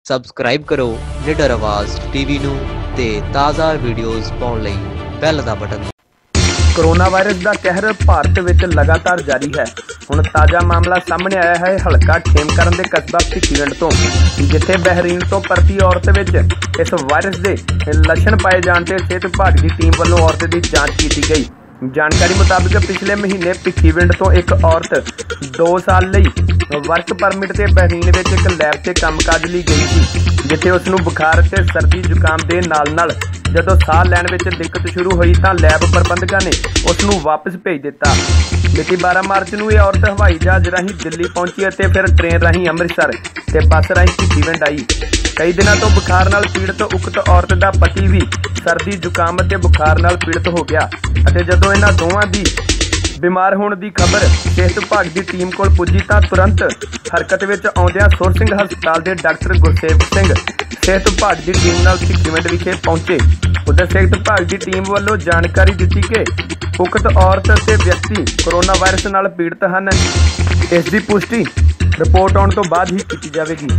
Subscribe ਕਰੋ ਨਿਡਰ ਆਵਾਜ਼ ਟੀਵੀ ਨੂੰ ਤੇ ਤਾਜ਼ਾ ਵੀਡੀਓਜ਼ ਪਾਉਣ ਲਈ ਬੈਲ ਦਾ ਬਟਨ। कोरोना वायरस का कहर भारत विच लगातार जारी है। हुण ताज़ा मामला सामने आया है हलका खेमकरन के कस्बा भिखीविंड तो, जिथे बहरीन तो परती औरत विच इस वायरस के लक्षण पाए जाने ते सेहत विभाग की टीम वालों औरत की जांच की गई। जानकारी मुताबिक पिछले महीने भिखीविंड तो एक औरत 2 साल लई वर्क परमिट ते बहरीन विच एक लैब से कामकाज लई गई थी, जिथे उसनूं बुखार ते सर्दी जुकाम दे नाल जदों साह लैण विच दिक्कत शुरू हुई तो लैब प्रबंधकां ने उसनूं वापस भेज दिता। मिति 12 मार्च नूं यह औरत हवाई जहाज राहीं दिल्ली पहुंची ਅਤੇ फिर ट्रेन राहीं अमृतसर ते बस राहीं भिखीविंड आई। कई दिनों तो बुखार नाल पीड़ित उक्त औरत का पति भी सर्दी जुकाम ਅਤੇ बुखार नाल पीड़ित हो गया ਅਤੇ ਜਦੋਂ इन्हां दोवां दी बीमार होने की खबर सेहत विभाग की टीम को पुजी तो तुरंत हरकत में आउंदियां सुर सिंह हस्पताल के डॉक्टर गुरसेवक सिंह सेहत विभाग की टीम नाल भिखीविंड विखे पहुंचे। उधर सेहत विभाग की टीम वालों जानकारी दी कि उक्त औरत ते व्यक्ति कोरोना वायरस नाल पीड़ित हैं। इसकी पुष्टि रिपोर्ट आने तो बाद ही की जाएगी।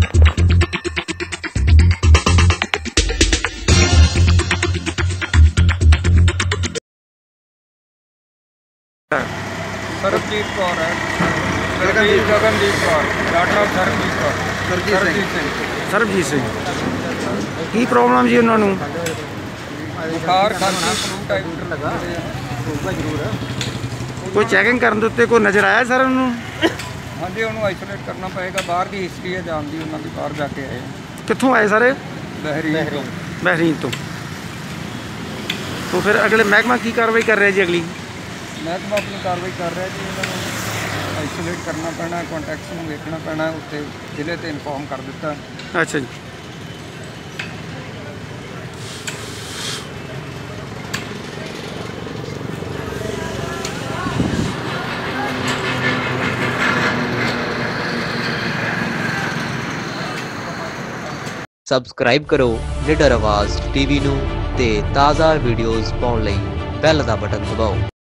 सरबजीत कौर है, गगनदीप कौर, डॉक्टर सरबजीत कौर, सरबजीत सिंह की प्रॉब्लम जी उन्होंने बुखार खांसी फ्लू टाइप लगा जरूर है। कोई चैकिंग करने उत्ते कोई नज़र आया सर उन्होंने? हाँ जी, उन्होंने आइसोलेट करना पड़ेगा। बाहर की हिस्ट्री है जान दी, उन्होंने बाहर जाके आए। कित्थों आए सर? बहरीन तो। तो फिर अगले महकमा की कार्रवाई कर रहे जी? अगली महकमा अपनी कार्रवाई कर रहा है जी। उन्होंने आइसोलेट करना पैना, कॉन्टैक्ट्स में देखना पैना, उत्ते जिले ते इन्फॉर्म कर दिता। अच्छा जी। ਸਬਸਕ੍ਰਾਈਬ ਕਰੋ ਨਿਡਰ ਆਵਾਜ਼ ਟੀਵੀ ਨੂੰ ਤੇ ਤਾਜ਼ਾ ਵੀਡੀਓਜ਼ ਪਾਉਣ ਲਈ ਬੈਲ ਦਾ ਬਟਨ ਦਬਾਓ।